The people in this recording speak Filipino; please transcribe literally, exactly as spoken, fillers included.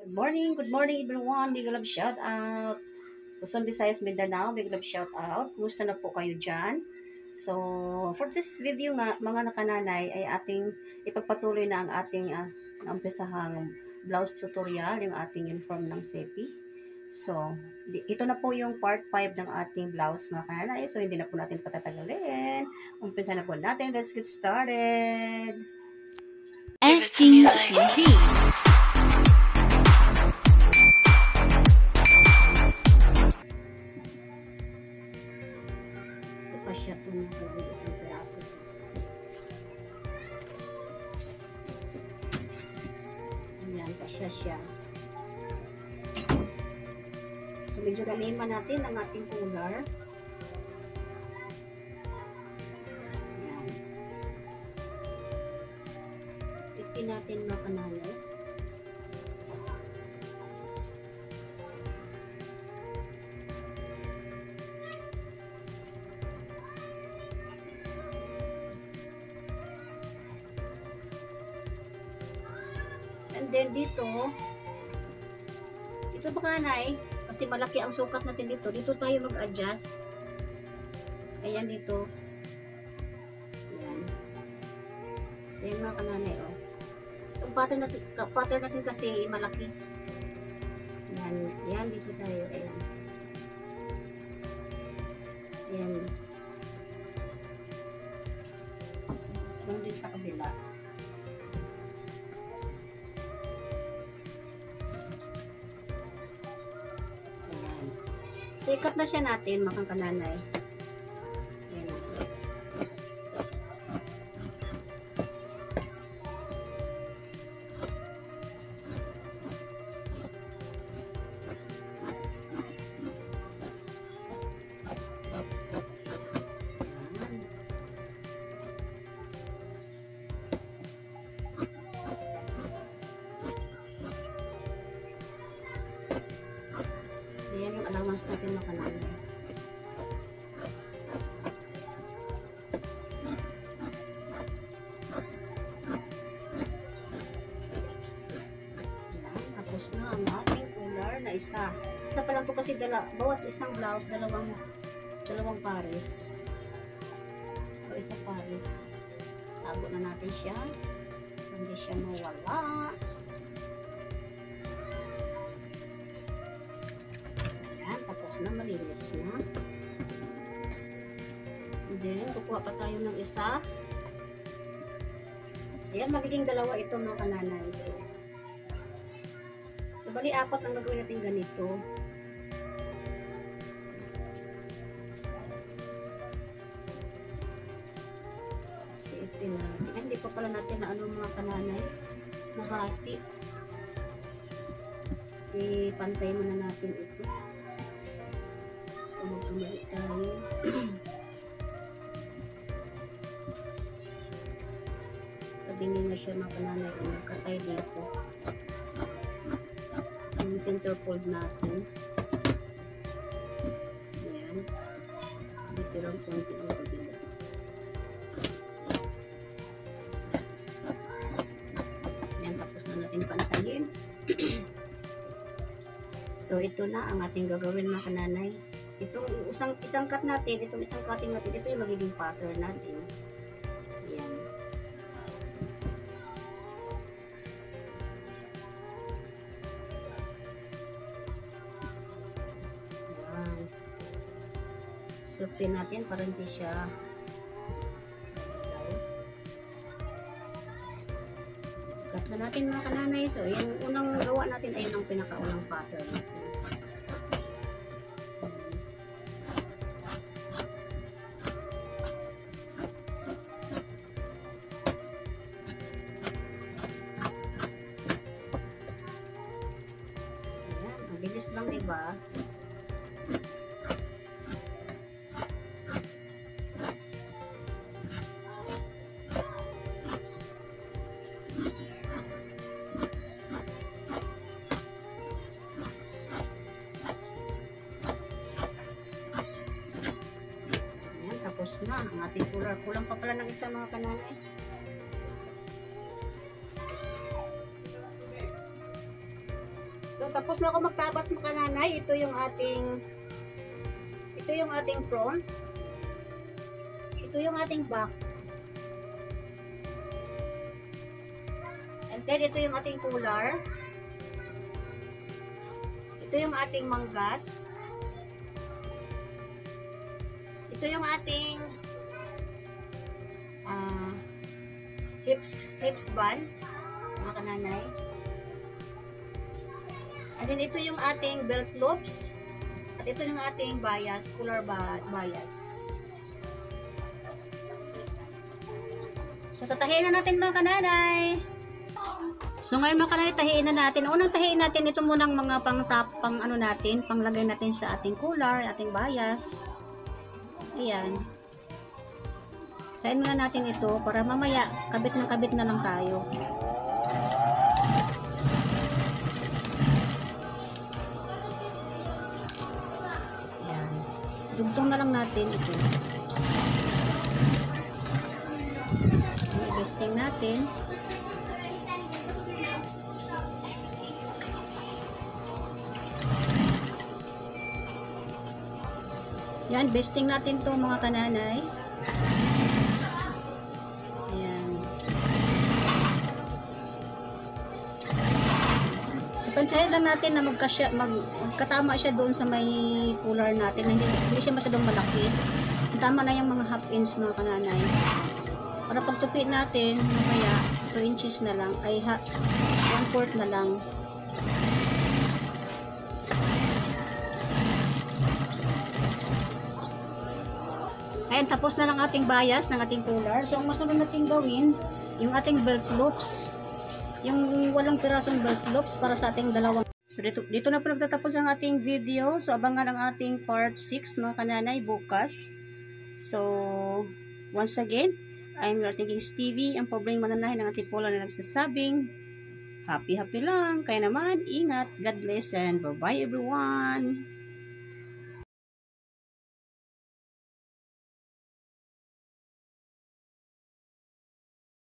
Good morning, good morning everyone. Big love shout out. Luzon, Visayas, Mindanao, big love shout out. Kumusta na po kayo dyan? So, for this video nga, mga nakananay, ay ating ipagpatuloy na ang ating uh, naumpisahang blouse tutorial, yung ating uniform ng SEPI. So, ito na po yung part five ng ating blouse mga kananay. So, hindi na po natin patatagalin. Umpisa na po natin. Let's get started. F T T V. Pa siya itong nagawin isang piraso. Ayan, pa siya siya. So, medyo laliman natin ang ating collar. Ayan. Ipin natin mga kanalo. And then dito, ito ba kanay, kasi malaki ang sukat natin dito, dito tayo mag-adjust. Ayan dito. Ayan. Ayan mga kananay, oh. Itong pattern natin, pattern natin kasi malaki. Ayan, ayan dito tayo, ayan. Ayan. Ayan din sa kabila. So, ikat na siya natin, mga kananay. Ayan. Ayan yung allowance natin mga kananay. Tapos na ang ating collar na isa. Isa pa lang ito kasi dala, bawat isang blouse, dalawang dalawang pares. O isang pares. Tago na natin siya. Hindi siya mawala. Tapos na, malinis na. And then, kukuha pa tayo ng isa. Ayan, magiging dalawa ito mga kananay. So, bali apat ang gagawin natin ganito. So, ito natin. Ay, hindi pa pala natin na ano mga kananay. Nahati. Ipantay muna natin ito. Magpamali tayo. Pagingin na siya mga kananay, katay dito. Yung center fold natin. Ayan. Dito lang konti ang kabila. Ayan, tapos na natin pantayin. So, ito na ang ating gagawin mga kananay. Itong isang, isang cut natin, itong isang cutting natin, ito yung magiging pattern natin. Ayan. Ayan. So, pin natin para hindi siya cut na natin mga kananay. So, yung unang gawa natin ay yung pinakaunang pattern natin. Bilis lang, diba? Ayan, tapos na ang ating collar. Kulang pa pala ng isa mga kananay. So, tapos na ako magtabas mga kananay. Ito yung ating ito yung ating front. Ito yung ating back. And then, ito yung ating cooler. Ito yung ating manggas. Ito yung ating uh, hips, hips band, mga kananay. And then, ito yung ating belt loops. At ito yung ating bias, cooler bias. So, tatahiin na natin mga kananay. So, ngayon mga kananay, tahiin na natin. Unang tahiin natin, ito munang mga pang top, pang ano natin, panglagay natin sa ating cooler, ating bias. Ayan. Tahiin muna natin ito para mamaya, kabit ng kabit na lang tayo. Ayan. Dugtong na lang natin ito. Testing natin. Yan, besting natin to mga kananay. Ayan. So, tansyahin lang natin na magkasya, mag, magkatama siya doon sa may cooler natin. Hindi, hindi siya masyadong malaki. Tama na yung mga half inch mga kananay. Para pagtupi natin, mamaya two inches na lang, ay one fourth na lang. Ayan, tapos na lang ating bias ng ating cooler. So, ang masunod natin gawin, yung ating belt loops. Yung walong pirasong belt loops para sa ating dalawang. So, dito, dito na po nagtatapos ang ating video. So, abangan ang ating part six mga kananay bukas. So, once again, I'm your thinking Stevie, ang pobreng mananahin ng ating polo na nagsasabing, happy happy lang, kaya naman, ingat, God bless, and bye bye everyone!